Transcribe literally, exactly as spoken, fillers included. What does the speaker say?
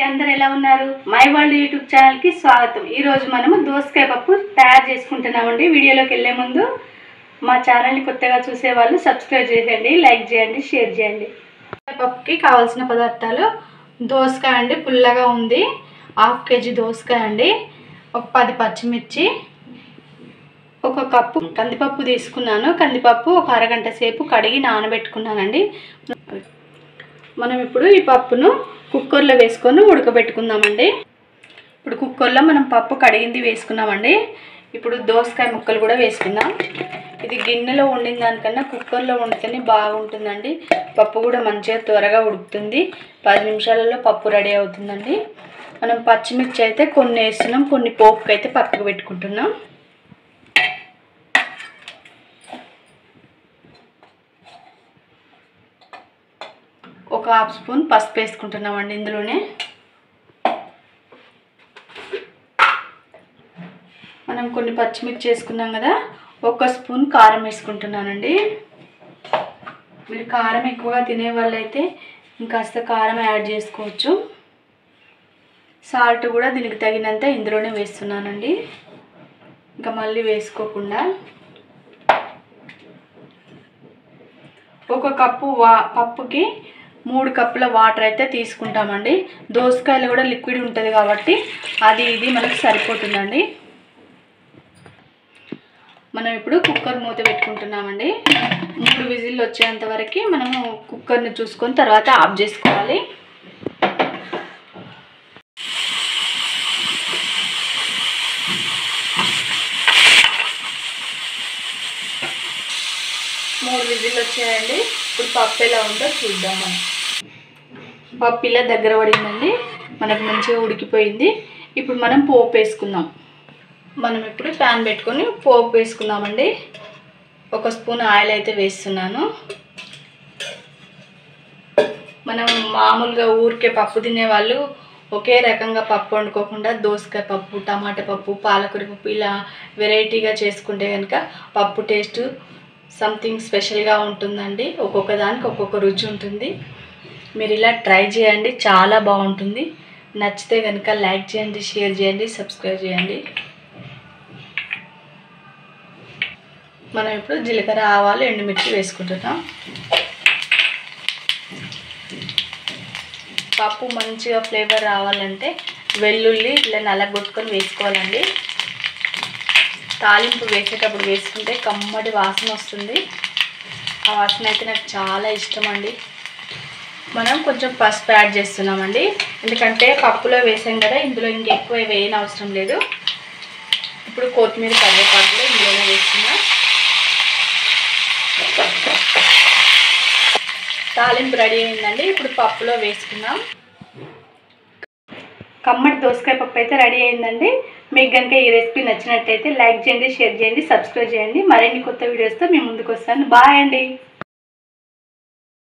అందరూ ఎలా ఉన్నారు? మై వరల్డ్ యూట్యూబ్ ఛానల్కి స్వాగతం. ఈరోజు మనము దోసకాయ పప్పు తయారు చేసుకుంటున్నామండి. వీడియోలోకి వెళ్ళే ముందు మా ఛానల్ని కొత్తగా చూసే వాళ్ళు సబ్స్క్రైబ్ చేయండి, లైక్ చేయండి, షేర్ చేయండి. పప్పుకి కావాల్సిన పదార్థాలు దోసకాయ అండి, పుల్లగా ఉంది, హాఫ్ కేజీ దోసకాయ అండి, ఒక పది పచ్చిమిర్చి, ఒక కప్పు కందిపప్పు తీసుకున్నాను. కందిపప్పు ఒక అరగంట సేపు కడిగి నానబెట్టుకున్నానండి. మనం ఇప్పుడు ఈ పప్పును కుక్కర్లో వేసుకొని ఉడకబెట్టుకుందామండి. ఇప్పుడు కుక్కర్లో మనం పప్పు కడిగింది వేసుకున్నామండి. ఇప్పుడు దోసకాయ ముక్కలు కూడా వేసుకుందాం. ఇది గిన్నెలో వండిన దానికన్నా కుక్కర్లో వండితేనే బాగుంటుందండి. పప్పు కూడా మంచిగా త్వరగా ఉడుకుతుంది. పది నిమిషాలలో పప్పు రెడీ అవుతుందండి. మనం పచ్చిమిర్చి అయితే కొన్ని వేస్తున్నాం, కొన్ని పోపుకి అయితే పక్కకు పెట్టుకుంటున్నాం. ఒక హాఫ్ స్పూన్ పసుపు వేసుకుంటున్నామండి. ఇందులోనే మనం కొన్ని పచ్చిమిర్చి వేసుకున్నాం కదా, ఒక స్పూన్ కారం వేసుకుంటున్నానండి. మీరు కారం ఎక్కువగా తినే వాళ్ళైతే ఇంకాస్త కారం యాడ్ చేసుకోవచ్చు. సాల్ట్ కూడా దీనికి తగినంత ఇందులోనే వేస్తున్నానండి, ఇంకా మళ్ళీ వేసుకోకుండా. ఒక కప్పు వా పప్పుకి మూడు కప్పుల వాటర్ అయితే తీసుకుంటామండి. దోసకాయలు కూడా లిక్విడ్ ఉంటుంది కాబట్టి అది ఇది మనకు సరిపోతుందండి. మనం ఇప్పుడు కుక్కర్ మూత పెట్టుకుంటున్నామండి. మూడు విజిల్లు వచ్చేంత వరకు మనము కుక్కర్ని చూసుకొని తర్వాత ఆఫ్ చేసుకోవాలి. మూడు విజిల్లు వచ్చాయండి. ఇప్పుడు పప్పు ఎలా ఉందో చూద్దాం. మనం పప్పు ఇలా దగ్గర పడిందండి, మనకు మంచిగా ఉడికిపోయింది. ఇప్పుడు మనం పోపు వేసుకుందాం. మనం ఇప్పుడు ప్యాన్ పెట్టుకొని పోపు వేసుకుందామండి. ఒక స్పూన్ ఆయిల్ అయితే వేస్తున్నాను. మనం మామూలుగా ఊరికే పప్పు తినేవాళ్ళు ఒకే రకంగా పప్పు వండుకోకుండా దోసకాయ పప్పు, టమాటా పప్పు, పాలకూర పప్పు ఇలా వెరైటీగా చేసుకుంటే కనుక పప్పు టేస్ట్ సంథింగ్ స్పెషల్గా ఉంటుందండి. ఒక్కొక్క దానికి ఒక్కొక్క రుచి ఉంటుంది. మీరు ఇలా ట్రై చేయండి, చాలా బాగుంటుంది. నచ్చితే కనుక లైక్ చేయండి, షేర్ చేయండి, సబ్స్క్రైబ్ చేయండి. మనం ఇప్పుడు జీలకర్ర, ఆవాలు, ఎండుమిర్చి వేసుకుంటున్నాం. పప్పు మంచిగా ఫ్లేవర్ రావాలంటే వెల్లుల్లి ఇలా నలగొట్టుకొని వేసుకోవాలండి. తాలింపు వేసేటప్పుడు వేసుకుంటే కమ్మటి వాసన వస్తుంది. ఆ వాసన అయితే నాకు చాలా ఇష్టం అండి. మనం కొంచెం పసుపు యాడ్ చేస్తున్నామండి, ఎందుకంటే పప్పులో వేసాం కదా, ఇందులో ఇంక ఎక్కువ వేయని అవసరం లేదు. ఇప్పుడు కొత్తిమీర, కరివేపాకు కూడా ఇందులోనే వేస్తున్నాం. తాలింపు రెడీ అయిందండి. ఇప్పుడు పప్పులో వేసుకున్నాం. కమ్మటి దోసకాయ పప్పు అయితే రెడీ అయిందండి. మీకు కనుక ఈ రెసిపీ నచ్చినట్టయితే లైక్ చేయండి, షేర్ చేయండి, సబ్స్క్రైబ్ చేయండి. మరిన్ని కొత్త వీడియోస్తో మీ ముందుకు వస్తాను. బాయ్ అండి.